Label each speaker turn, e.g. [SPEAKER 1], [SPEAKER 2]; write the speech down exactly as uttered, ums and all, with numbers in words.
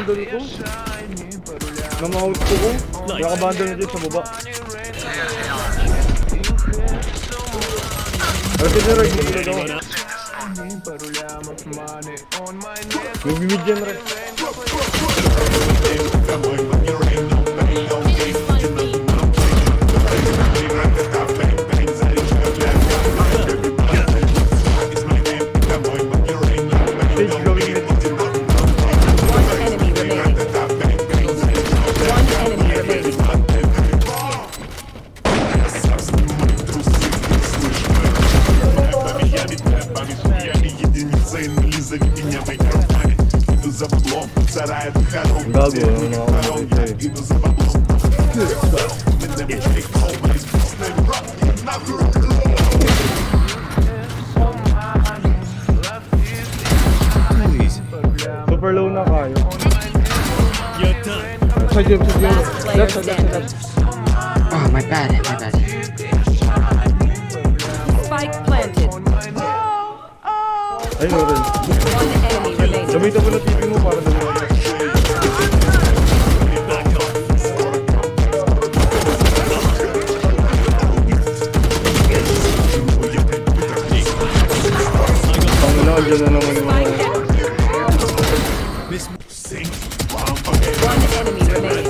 [SPEAKER 1] bundle ko. Nang-out ko ko. Nakabundle na dyan sa baba. Pero tinarag mo sila daw. Yung bimid dyan rin. Gago, ano na ako super low na kayo. Side game, side game. Left, side, left, left.
[SPEAKER 2] Oh, my bad, my bad.
[SPEAKER 3] Spike planted.
[SPEAKER 1] Ayun na rin. Gamitan mo na T V mo para dalawa. Panginoon, dyan na naman yung mga...
[SPEAKER 3] One enemy remaining.